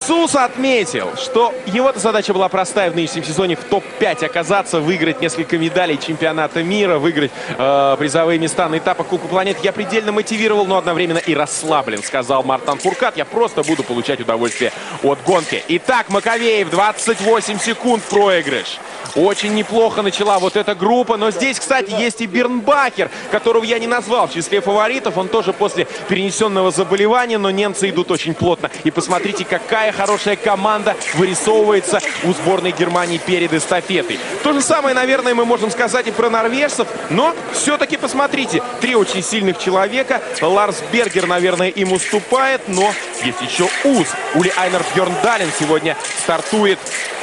Иисус отметил, что его-то задача была простая в нынешнем сезоне в топ-5 оказаться, выиграть несколько медалей чемпионата мира, выиграть призовые места на этапах Кубка планет. Я предельно мотивировал, но одновременно и расслаблен, сказал Мартан Фуркат. Я просто буду получать удовольствие от гонки. Итак, Маковеев, 28 секунд проигрыш. Очень неплохо начала вот эта группа. Но здесь, кстати, есть и Бернбахер, которого я не назвал в числе фаворитов. Он тоже после перенесенного заболевания, но немцы идут очень плотно. И посмотрите, какая хорошая команда вырисовывается у сборной Германии перед эстафетой. То же самое, наверное, мы можем сказать и про норвежцев. Но все-таки посмотрите, три очень сильных человека. Ларс Бергер, наверное, им уступает. Но есть еще Уз. Ули Айнер Бьерндален сегодня стартует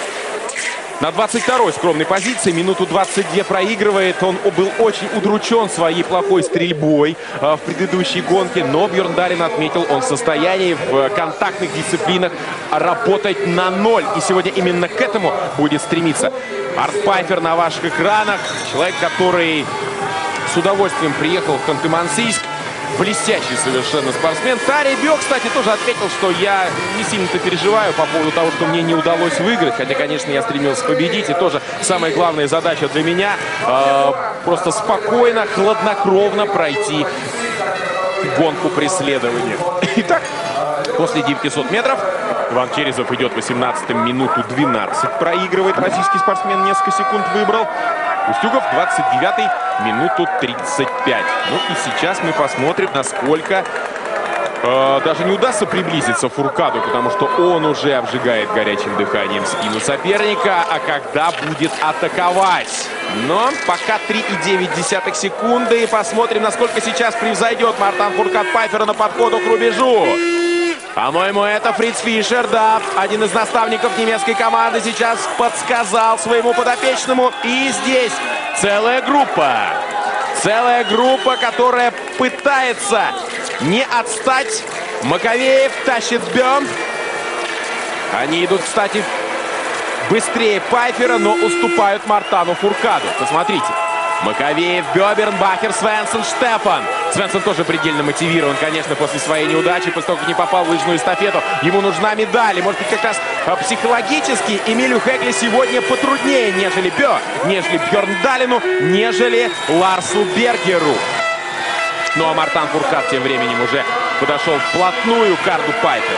на 22-й скромной позиции, минуту 22 проигрывает. Он был очень удручен своей плохой стрельбой в предыдущей гонке. Но Бьерндален отметил, он в состоянии в контактных дисциплинах работать на ноль. И сегодня именно к этому будет стремиться. Арт Пайфер на ваших экранах. Человек, который с удовольствием приехал в Ханты-Мансийск. Блестящий совершенно спортсмен. Тарий Бьё, кстати, тоже отметил, что я не сильно-то переживаю по поводу того, что мне не удалось выиграть. Хотя, конечно, я стремился победить. И тоже самая главная задача для меня просто спокойно, хладнокровно пройти гонку преследования. Итак, после 900 метров Иван Черезов идет 18-м, минуту 12 проигрывает. Российский спортсмен несколько секунд выбрал. Устюгов 29-й, минуту 35. Ну и сейчас мы посмотрим, насколько даже не удастся приблизиться Фуркаду, потому что он уже обжигает горячим дыханием спину соперника. А когда будет атаковать? Но пока 3,9 секунды. И посмотрим, насколько сейчас превзойдет Мартан Фуркат Пайфера на подходу к рубежу. По-моему, это Фриц Фишер, да, один из наставников немецкой команды, сейчас подсказал своему подопечному. И здесь целая группа, которая пытается не отстать. Маковеев тащит Бёрн. Они идут, кстати, быстрее Пайфера, но уступают Мартану Фуркаду. Посмотрите. Маковеев, Бернбахер, Свенсон, Штефан. Свенсон тоже предельно мотивирован, конечно, после своей неудачи, после того, как не попал в лыжную эстафету. Ему нужна медаль. И, может быть, как раз психологически Эмилю Хегле сегодня потруднее, нежели Бьерндалину, нежели Ларсу Бергеру. Ну а Мартан Фуркат тем временем уже подошел вплотную к Арду Пайферу.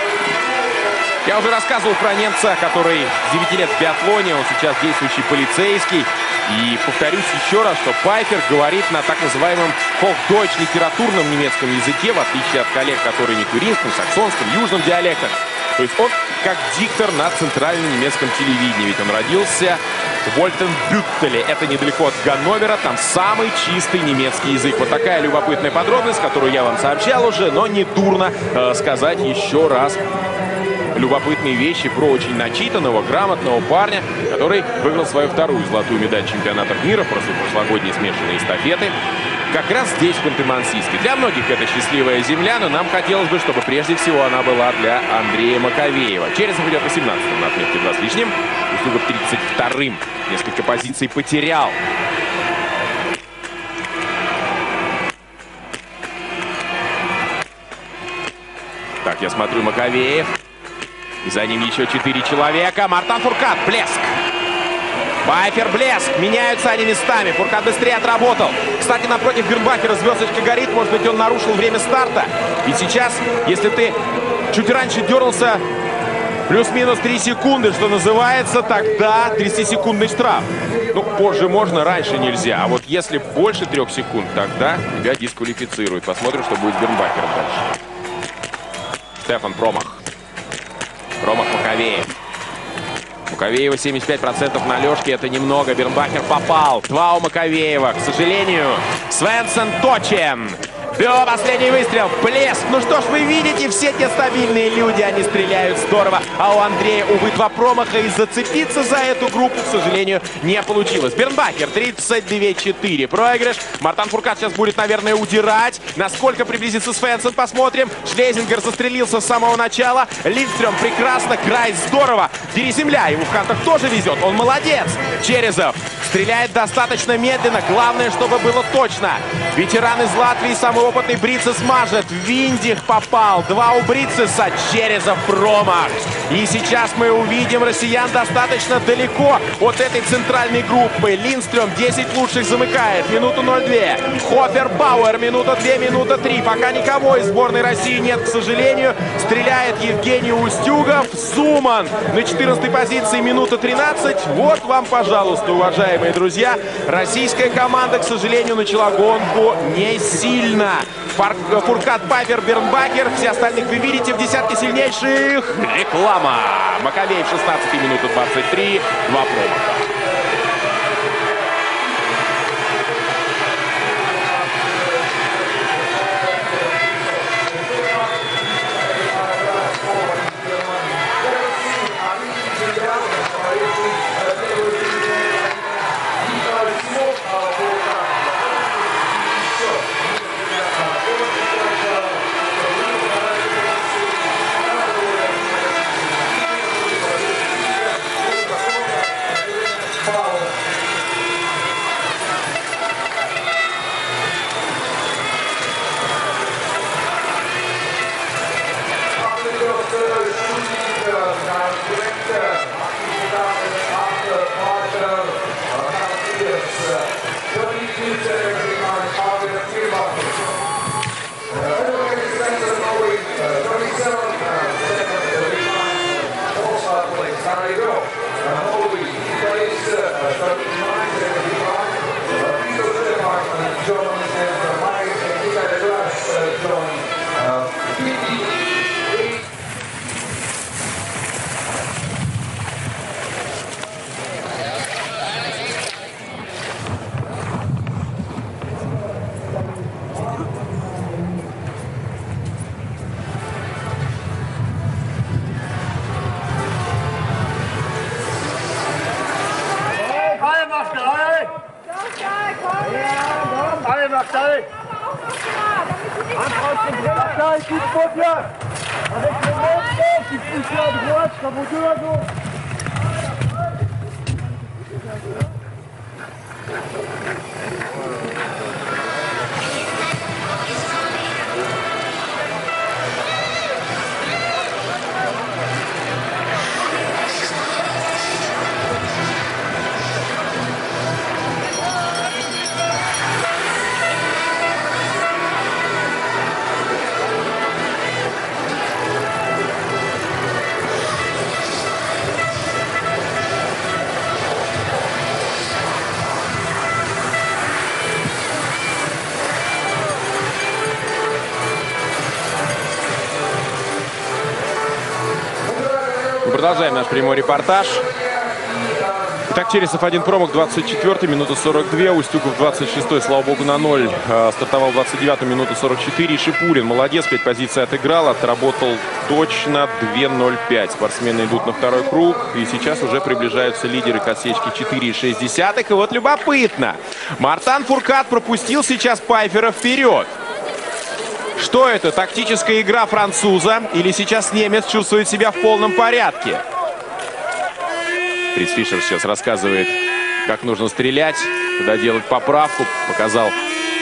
Я уже рассказывал про немца, который 9 лет в биатлоне, он сейчас действующий полицейский. И повторюсь еще раз, что Пайфер говорит на так называемом Hochdeutsch литературном немецком языке, в отличие от коллег, которые не туринском, саксонском, южном диалектах. То есть он как диктор на центральном немецком телевидении. Ведь он родился в Вольтенбюттеле. Это недалеко от Ганновера. Там самый чистый немецкий язык. Вот такая любопытная подробность, которую я вам сообщал уже, но не дурно сказать еще раз любопытные вещи про очень начитанного, грамотного парня, который выиграл свою вторую золотую медаль чемпионатов мира после прошлогодней смешанной эстафеты. Как раз здесь, в Ханты-Мансийске. Для многих это счастливая земля, но нам хотелось бы, чтобы прежде всего она была для Андрея Маковеева. Черезов идет 18-м на отметке 2 с лишним. Устюгов 32-м. Несколько позиций потерял. Так, я смотрю, Маковеев. И за ним еще 4 человека. Мартан Фуркат. Блеск. Пайфер, блеск. Меняются они местами. Фуркат быстрее отработал. Кстати, напротив Бернбахера звездочка горит. Может быть, он нарушил время старта. И сейчас, если ты чуть раньше дернулся плюс-минус 3 секунды, что называется, тогда 30-секундный штраф. Ну, позже можно, раньше нельзя. А вот если больше 3 секунд, тогда тебя дисквалифицируют. Посмотрим, что будет с Бернбахером дальше. Штефан, промах. Промах Маковеев. Маковеева 75% на лёжке. Это немного. Бернбахер попал. 2 у Маковеева. К сожалению, Свенсон точен. Бьё, последний выстрел. Блеск. Ну что ж, вы видите, все те стабильные люди, они стреляют здорово. А у Андрея, увы, 2 промаха. И зацепиться за эту группу, к сожалению, не получилось. Бернбахер 32-4. Проигрыш. Мартан Фуркат сейчас будет, наверное, удирать. Насколько приблизится Свенсон, посмотрим. Шлезингер застрелился с самого начала. Линдстрём прекрасно. Крайс здорово. Бери земля. Ему в Хантах тоже везет. Он молодец. Черезов стреляет достаточно медленно. Главное, чтобы было точно. Ветеран из Латвии самого опытный Брицес мажет. Виндих попал. 2 у Брицеса. Черезов промах. И сейчас мы увидим россиян достаточно далеко от этой центральной группы. Линдстрём 10 лучших замыкает. Минуту 0,2. Хофер Бауэр. Минута 2, минута 3. Пока никого из сборной России нет, к сожалению. Стреляет Евгений Устюгов. Зуман на 14-й позиции. Минута 13. Вот вам, пожалуйста, уважаемые друзья. Российская команда, к сожалению, начала гонку не сильно. Фуркат, Пайфер, Бернбакер. Все остальных вы видите в десятке сильнейших. Реклама. Маковей в 16 минута 23. 2 промаха. Avec le monde qui pousse à droite, ça vaut 2 à gauche. Продолжаем наш прямой репортаж. Итак, Чересов 1 промах, 24-й, минута 42. Устюгов 26-й, слава богу, на 0. Стартовал 29-й, минута 44. Шипулин молодец, 5 позиций отыграл, отработал точно 2.05. Спортсмены идут на второй круг. И сейчас уже приближаются лидеры к отсечке 4,6. И вот любопытно. Мартан Фуркат пропустил сейчас Пайфера вперед. Что это? Тактическая игра француза? Или сейчас немец чувствует себя в полном порядке? Фриц Фишер сейчас рассказывает, как нужно стрелять, куда делать поправку. Показал,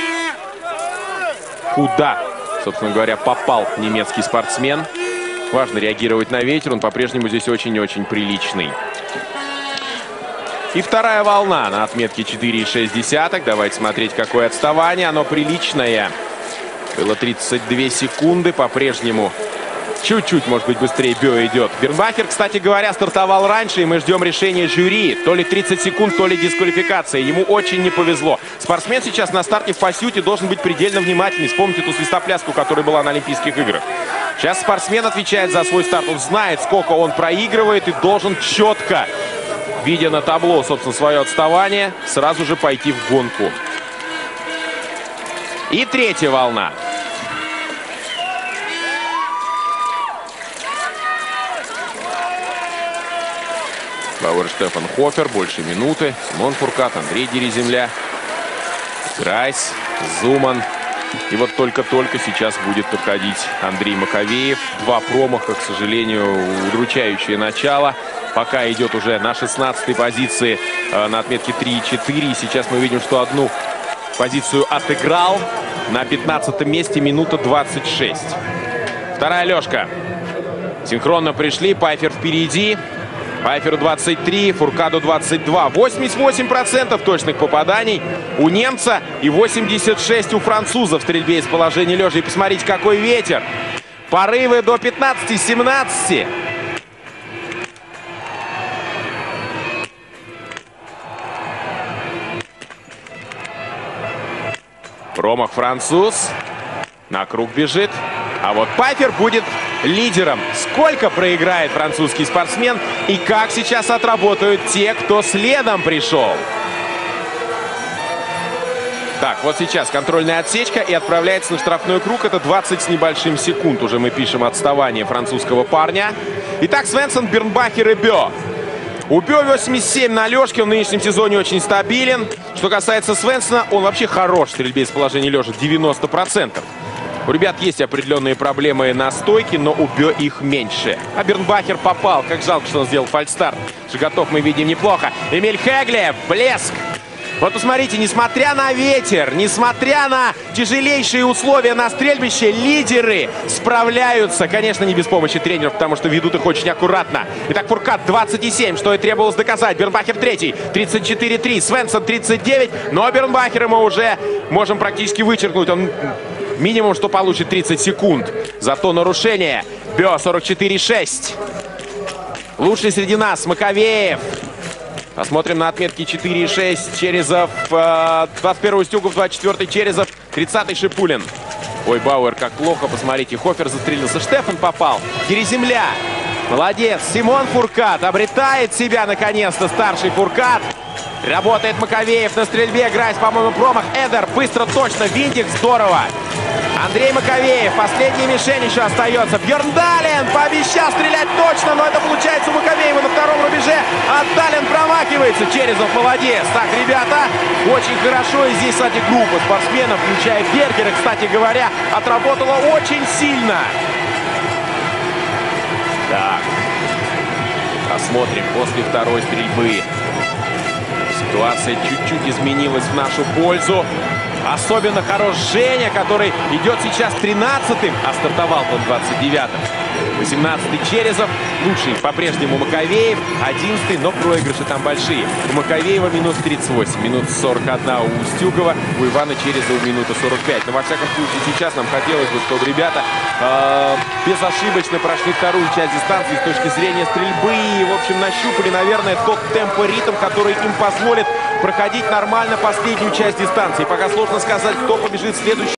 куда, собственно говоря, попал немецкий спортсмен. Важно реагировать на ветер. Он по-прежнему здесь очень и очень приличный. И вторая волна на отметке 4,6. Давайте смотреть, какое отставание. Оно приличное. Было 32 секунды. По-прежнему чуть-чуть, может быть, быстрее Бё идет. Бернбакер, кстати говоря, стартовал раньше, и мы ждем решения жюри. То ли 30 секунд, то ли дисквалификация. Ему очень не повезло. Спортсмен сейчас на старте в пасюте должен быть предельно внимательный. Вспомните ту свистопляску, которая была на Олимпийских играх. Сейчас спортсмен отвечает за свой старт. Он знает, сколько он проигрывает, и должен четко, видя на табло, собственно, свое отставание, сразу же пойти в гонку. И третья волна. Бауэр, Штефан Хофер, больше минуты. Симон Фуркат, Андрей Дереземля, Грайс, Зуман. И вот только-только сейчас будет подходить Андрей Маковеев. 2 промаха, к сожалению, удручающее начало. Пока идет уже на 16-й позиции на отметке 3,4. И сейчас мы видим, что одну позицию отыграл. На 15-м месте минута 26. Вторая лёжка. Синхронно пришли. Пайфер впереди. Пайферу 23, Фуркаду 22. 88% точных попаданий у немца и 86% у француза в стрельбе из положения лежа. И посмотрите, какой ветер. Порывы до 15-17. Промах француз. На круг бежит. А вот Пайфер будет лидером. Сколько проиграет французский спортсмен и как сейчас отработают те, кто следом пришел. Так, вот сейчас контрольная отсечка и отправляется на штрафной круг. Это 20 с небольшим секунд. Уже мы пишем отставание французского парня. Итак, Свенсон, Бернбахер и Бё. У Бё 87 на лёжке, он в нынешнем сезоне очень стабилен. Что касается Свенсона, он вообще хорош в стрельбе из положения лежа, 90%. У ребят есть определенные проблемы на стойке, но у Бё их меньше. А Бернбахер попал. Как жалко, что он сделал фальстарт. Шаготов мы видим неплохо. Эмиль Хегле, блеск. Вот посмотрите, несмотря на ветер, несмотря на тяжелейшие условия на стрельбище, лидеры справляются. Конечно, не без помощи тренеров, потому что ведут их очень аккуратно. Итак, Фуркат 27, что и требовалось доказать. Бернбахер 3, 34-3, Свенсон 39. Но Бернбахера мы уже можем практически вычеркнуть. Он минимум, что получит 30 секунд. Зато нарушение. Бё 44-6. Лучший среди нас Маковеев. Посмотрим на отметки 4,6. Черезов, 21-й Устюгов, 24-й Черезов, 30-й Шипулин. Ой, Бауэр, как плохо, посмотрите. Хофер застрелился, Штефан попал. Переземля. Молодец. Симон Фуркат обретает себя, наконец-то, старший Фуркат. Работает Маковеев на стрельбе. Грайс, по-моему, промах. Эдер, быстро, точно. Винтик, здорово. Андрей Маковеев. Последняя мишень еще остается. Бьерндален пообещал стрелять точно, но это получается у Маковеева на втором рубеже. А Дален промахивается. Черезов молодец. Так, ребята, очень хорошо. И здесь, кстати, группа спортсменов, включая Бергера, кстати говоря, отработала очень сильно. Так. Посмотрим после второй стрельбы. Ситуация чуть-чуть изменилась в нашу пользу. Особенно хорош Женя, который идет сейчас 13-м, а стартовал он 29-м. 18-й Черезов, лучший по-прежнему Маковеев, 11-й, но проигрыши там большие. У Маковеева минус 38, минус 41 у Устюгова, у Ивана Черезова минута 45. Но во всяком случае сейчас нам хотелось бы, чтобы ребята безошибочно прошли вторую часть дистанции с точки зрения стрельбы. И, в общем, нащупали, наверное, тот темп и ритм, который им позволит проходить нормально последнюю часть дистанции. Пока сложно сказать, кто побежит в следующий.